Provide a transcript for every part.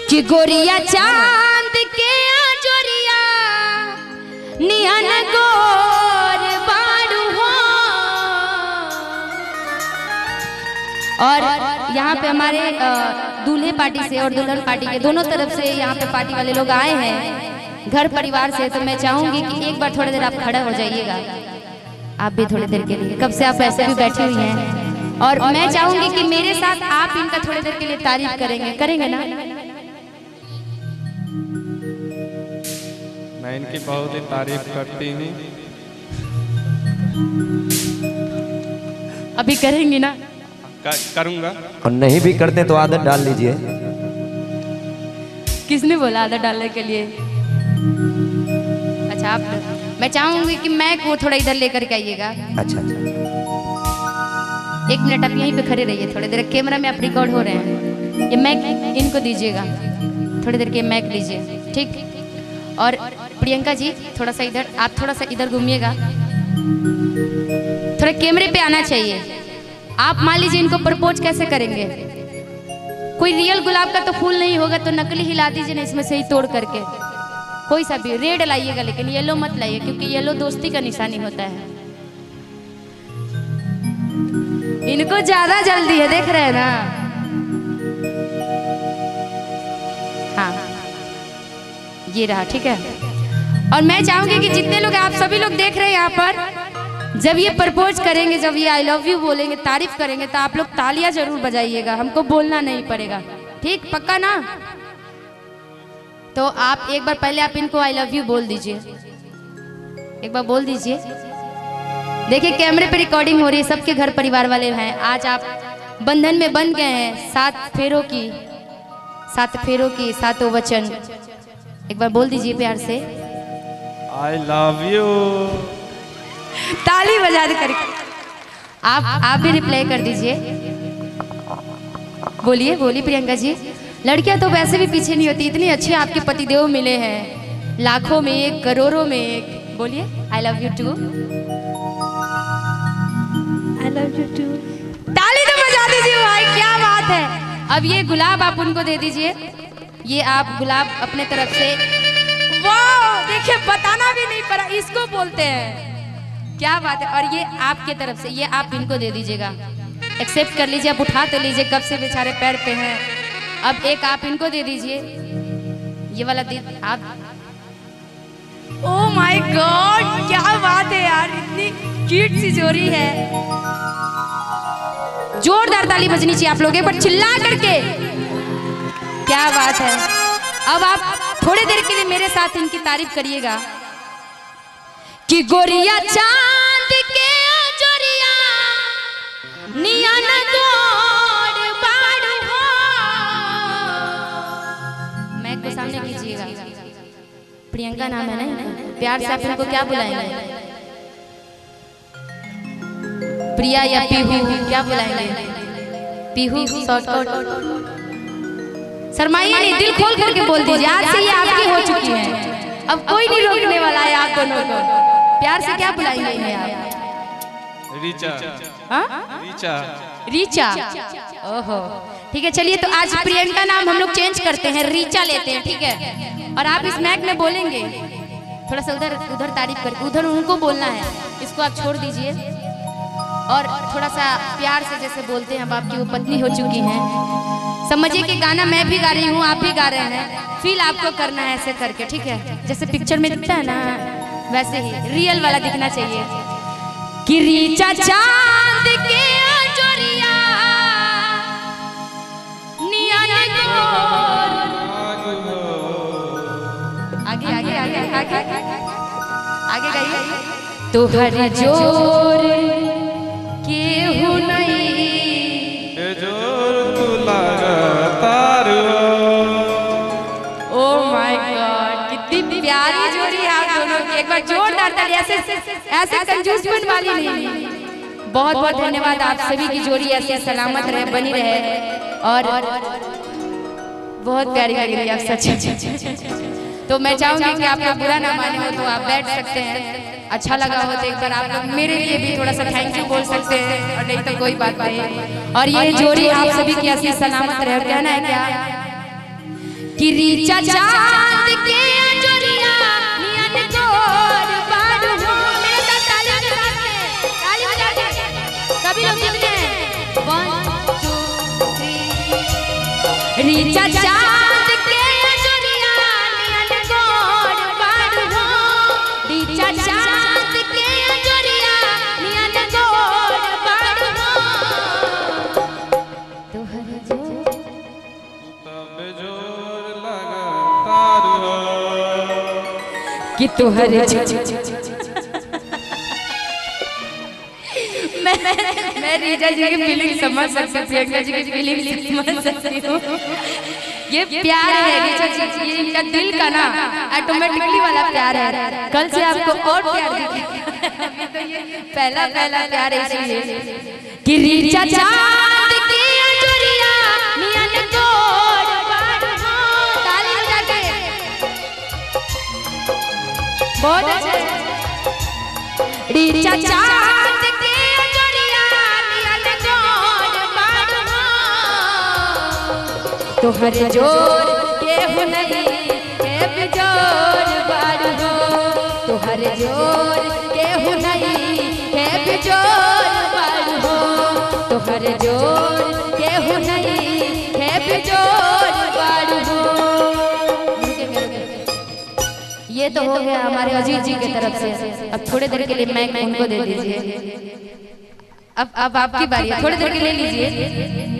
कि गोरिया चांद के जोरिया नियन गोर बारू हो। और यहाँ पे हमारे दूल्हे पार्टी से और दुल्हन पार्टी के दोनों तरफ से यहाँ पे पार्टी वाले लोग आए हैं घर परिवार से। तो मैं चाहूंगी कि एक बार थोड़ी देर आप खड़े हो जाइएगा, आप भी थोड़ी देर के लिए। कब से आप ऐसे भी बैठी हुई हैं और मैं चाहूंगी कि मेरे साथ आप इनका थोड़ी देर के लिए तारीफ करेंगे ना? मैं इनकी बहुत ही तारीफ करती हूँ। अभी करेंगी ना? करूंगा। और नहीं भी करते तो आदत डाल लीजिए। किसने बोला आदत डालने के लिए? अच्छा आप, मैं चाहूंगी कि मैक वो थोड़ा इधर लेकर के आइएगा। अच्छा एक मिनट आप यहीं पे खड़े रहिए थोड़ी देर, कैमरा में आप रिकॉर्ड हो रहे हैं। ये मैक इनको दीजिएगा, थोड़ी देर के मैक लीजिए, ठीक। और प्रियंका जी थोड़ा सा इधर, आप थोड़ा सा इधर घूमिएगा, थोड़ा कैमरे पे आना चाहिए। आप मान लीजिए इनको प्रपोज कैसे करेंगे? कोई रियल गुलाब का तो फूल नहीं होगा तो नकली हिला दीजिए ना, इसमें से ही तोड़ करके। कोई सा भी रेड लाइएगा, लेकिन येलो मत लाइए क्योंकि येलो दोस्ती का निशानी होता है। इनको ज्यादा जल्दी है, देख रहे हैं ना? हाँ ये रहा, ठीक है। और मैं चाहूंगी कि जितने लोग, आप सभी लोग देख रहे हैं यहाँ पर, जब ये प्रपोज करेंगे, जब ये आई लव यू बोलेंगे, तारीफ करेंगे, तो आप लोग तालियां जरूर बजाइएगा, हमको बोलना नहीं पड़ेगा, ठीक? पक्का ना? तो आप एक बार पहले आप इनको आई लव यू बोल दीजिए, एक बार बोल दीजिए। देखिए कैमरे पे रिकॉर्डिंग हो रही है, सबके घर परिवार वाले हैं। आज आप बंधन में बन गए हैं, 7 फेरों की 7 वचन। एक बार बोल दीजिए प्यार से, आई लव यू। ताली बजा दे करके। आप भी रिप्लाई कर दीजिए। बोलिए बोलिए प्रियंका जी। लड़कियां तो वैसे भी पीछे नहीं होती, इतनी अच्छी आपके पतिदेव मिले हैं, लाखों में एक, करोड़ों में एक। बोलिए I love you too. I love you too. ताली तो बजा दीजिए भाई, क्या बात है। अब ये गुलाब आप उनको दे दीजिए, ये आप गुलाब अपने तरफ से। वाह देखिए, बताना भी नहीं पड़ा, इसको बोलते हैं, क्या बात है। और ये आपके तरफ से, ये आप इनको दे दीजिएगा, एक्सेप्ट कर लीजिए। आप उठा तो लीजिए, कब से बेचारे पैर पे हैं। अब एक आप इनको दे दीजिए, ये वाला दे आप। ओह माय गॉड, क्या बात है यार, इतनी क्यूट सी जोड़ी है। जोरदार ताली बजनी चाहिए आप लोग एक बार चिल्ला करके, क्या बात है। अब आप थोड़ी देर के लिए मेरे साथ इनकी तारीफ करिएगा कि गोरिया चांद के जोरिया नियन गोर बारू हो। मैक को सामने कीजिएगा। प्रियंका नाम है ना, प्यार से आप इनको क्या बुलाएंगे? प्रिया या पीहू, क्या बुलाएंगे? पीहू शॉर्टकट। शर्माइए नहीं, दिल खोल करके बोल दीजिए। आज से ये आपकी हो चुकी है, अब कोई नहीं रोकने वाला है आप दोनों को। प्यार से क्या बुलाएंगे इन्हें आप? रीचा। हाँ? रीचा। ओहो ठीक है, चलिए। तो आज प्रियंका नाम हम लोग चेंज करते हैं, रीचा लेते हैं, ठीक है। और आप इस मैक में बोलेंगे, थोड़ा सा उधर तारीफ करके, उधर उनको बोलना है, इसको आप छोड़ दीजिए। और थोड़ा सा प्यार से जैसे बोलते हैं, अब आपकी वो पत्नी हो चुकी हैं, समझिए कि गाना मैं भी गा रही हूँ, आप भी गा रहे हैं, फील आपको करना है ऐसे करके, ठीक है। जैसे पिक्चर में दिखता है ना, वैसे ही रियल वाला दिखना चाहिए कि रीचा चांद के जोरिया नियन गोर। आगे आगे आगे आगे आगे गाइए। तो हर जोर केहू नहीं, जोर तू लगातार। ओह माय गॉड, कितनी प्यारी जोड़ी है आप दोनों की। एक बार जोरदार ताली। ऐसे कंजूसपन वाली नहीं। बहुत बहुत धन्यवाद आप सभी की जोड़ी ऐसे सलामत रहे, बनी रहे। और बहुत प्यारी लग रही है आप, सच। तो मैं चाहूंगी कि आप लोग बुरा ना माने हो तो आप बैठ सकते हैं। अच्छा लगा हो तो एक बार आप लोग मेरे लिए भी थोड़ा सा थैंक यू बोल सकते हैं, और नहीं तो कोई बात नहीं। और ये जोड़ी आप सभी की ऐसी सलामत रहे। कहना है क्या कि रीचा चांद के अंजोरिया नियन गोर बार हो। मेरे साथ ताली बजा के सभी लोग जीतते हैं। 1 2 3 रीचा चांद के अंजोरिया नियन गोर बार हो। रीचा चांद के अंजोरिया नियन गोर बार हो। तोहर जो तब जोर लगातार हो कि तोहर मैं रीचा जी की फीलिंग समझ सकती हूँ, प्रियंका जी की फीलिंग समझ सकती हूँ। ये प्यार है रीचा जी, ये इनका दिल का ना ऑटोमेटिकली वाला प्यार है। कल से आपको और प्यार दिखेगा। अभी तो ये पहला प्यार है इसलिए कि रीचा चांद की अंजोरिया नियन गोर बार हो। ताली बजा के बहुत अच्छा। रीचा चांद की अंजोरिया नियन गोर बार हो। तोहर जोर केहू नहीं है बिजोर बार हो। तोहर जोर केहू नहीं है बिजोर बार हो। तोहर जोर केहू नहीं है बिजोर बार हो। ये तो हो गया हमारे अजीत जी की तरफ से। अब थोड़ी देर के लिए माइक उनको दे दीजिए। अब आपकी बारी है, थोड़ी देर के लिए लीजिए।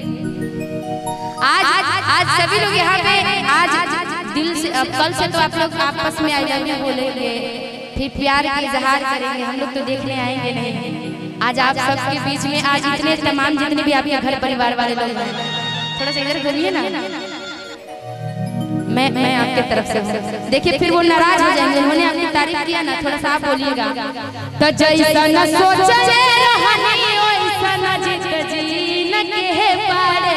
आज सभी लोग यहाँ पे आज दिल से, अब कल से तो आप लोग आपस में आई लव यू बोलेंगे, फिर प्यार का इजहार करेंगे। हम लोग तो देखने आएंगे नहीं। आज आप सबके बीच में आज इतने तमाम जितने भी आपके घर परिवार वाले लोग हैं, थोड़ा सा इधर घूमिए ना। मैं आपके तरफ से हूँ। देखिए फिर वो नाराज हो जाएंगे। उन्होंने आपकी तारीफ किया ना, थोड़ा सा आप बोलिएगा। तो जैसा न सोचे रहनी वैसा न जी न के पारे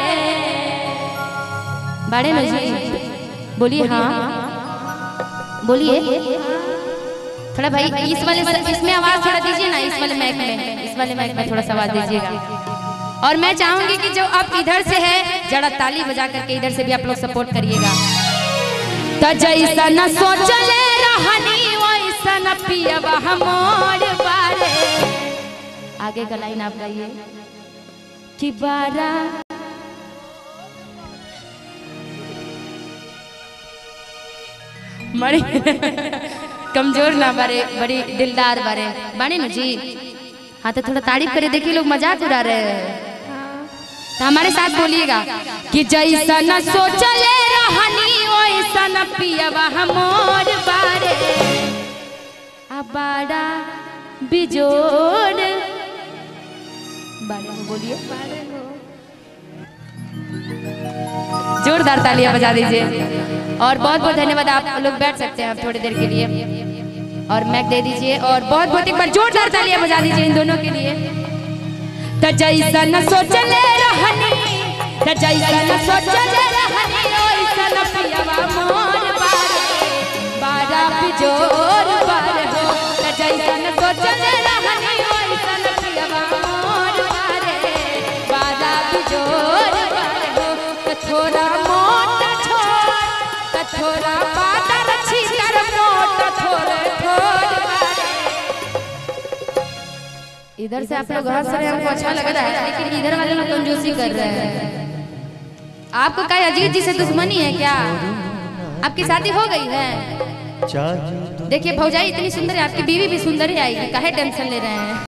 बाड़े न जी। बोलिए हाँ बोलिए थोड़ा भाई। इस वाले इसमें आवाज थोड़ा दीजिए ना, इस वाले माइक में थोड़ा सा आवाज दीजिएगा। और मैं चाहूंगी कि जो आप इधर से है जरा ताली बजा करके इधर से भी आप लोग सपोर्ट करिएगा। तो जैसा न सोचले रहनी वैसा न पियबा हमर बारे। आगे का लाइन आप गाइए कि बारा बड़ी कमजोर ना बारे, बड़ी दिलदार बारे बानी न जी। हाँ तो थोड़ा तारीफ करे, देखिए लोग मजाक उड़ा रहे हैं। तो हमारे साथ बोलिएगा कि जैसा न सोचले रहनी वैसा न पियबा हमर बारे। बाड़ा बिजोड़ बारे हो। बोलिए जोरदार तालियां बजा दीजिए। और बहुत बहुत धन्यवाद। आप लोग बैठ सकते हैं आप थोड़ी देर के लिए और मैक दे दीजिए। और बहुत बहुत एक बार जोरदार तालियां बजा दीजिए इन दोनों के लिए। तो जैसा न सोचले रहनी, तो जैसा न सोचले रहनी वैसा न पियबा मोर बारे। बाड़ा बिजोर बार हो। तो जैसा न सोचले रहनी वैसा न पियबा मोर बारे। बाड़ा बिजोर बार हो। तो थोड़ा मोटा छोड़, तो थोड़ा पातर छीतर मोटा थोड़े थोड़ बारे। इधर से आप लोग हंस रहे हैं, हमको अच्छा लग रहा है, लेकिन इधर वाले लोग कंजूसी कर रहे हैं। आपको क्या अजीत जी से दुश्मनी है क्या? आपकी शादी हो गई है? देखिए भौजाई इतनी सुंदर है, आपकी बीवी भी सुंदर ही आएगी, काहे टेंशन ले रहे हैं?